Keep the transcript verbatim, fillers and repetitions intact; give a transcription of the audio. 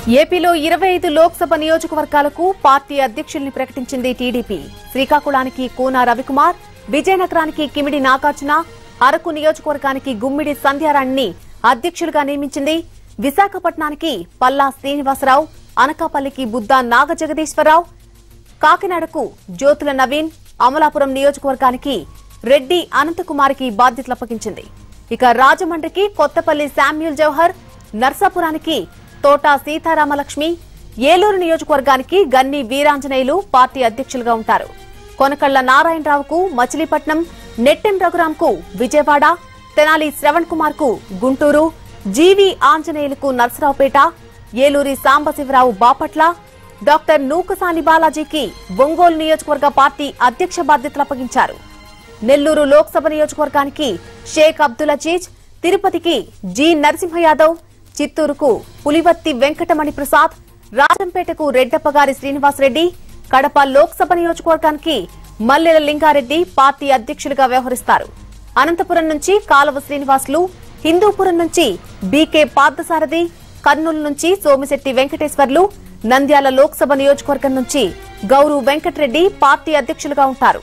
ఏపీలో ఇరవై ఐదు లోక్సభ నియోజకవర్గాలకు పార్టీ అధ్యక్షుల్ని ప్రకటించింది టీడీపీ. శ్రీకాకుళానికి కూన రవికుమార్, విజయనగరానికి కిమిడి నాగార్జున, అరకు నియోజకవర్గానికి గుమ్మిడి సంధ్యారాణిని అధ్యక్షులుగా నియమించింది. విశాఖపట్నానికి పల్లా శ్రీనివాసరావు, అనకాపల్లికి బుద్దా నాగజగదీశ్వరరావు, కాకినాడకు జ్యోతుల నవీన్, అమలాపురం నియోజకవర్గానికి రెడ్డి అనంతకుమార్కి బాధ్యతలప్పగించింది. ఇక రాజమండ్రికి కొత్తపల్లి శామ్యూల్ జవహర్, నర్సాపురానికి తోట సీతారామలక్ష్మి, ఏలూరు నియోజకవర్గానికి గన్ని వీరాంజనేయులు పార్టీ అధ్యక్షులుగా ఉంటారు. కొనకళ్ల నారాయణరావుకు మచిలీపట్నం, నెట్టెం రఘురాంకు విజయవాడ, తెనాలి శ్రవణ్ కుమార్ కు గుంటూరు, జీవీ ఆంజనేయులకు నర్సరావుపేట, ఏలూరి సాంబశివరావు బాపట్ల, డాక్టర్ నూకసాని బాలాజీకి ఒంగోలు నియోజకవర్గ పార్టీ అధ్యక్ష బాధ్యతలప్పగించారు. నెల్లూరు లోక్సభ నియోజకవర్గానికి షేక్ అబ్దుల్ అజీజ్, తిరుపతికి జి నరసింహ యాదవ్, చిత్తూరుకు పులివర్తి వెంకటమణి ప్రసాద్, రాజంపేటకు రెడ్డప్పగారి శ్రీనివాసరెడ్డి, కడప లోక్సభ నియోజకవర్గానికి మల్లెల లింగారెడ్డి పార్టీ అధ్యక్షులుగా వ్యవహరిస్తారు. అనంతపురం నుంచి కాలువ శ్రీనివాసులు, హిందూపురం నుంచి బీకే పార్థసారథి, కర్నూలు నుంచి సోమిశెట్టి వెంకటేశ్వర్లు, నంద్యాల లోక్సభ నియోజకవర్గం నుంచి గౌరు వెంకటరెడ్డి పార్టీ అధ్యక్షులుగా ఉంటారు.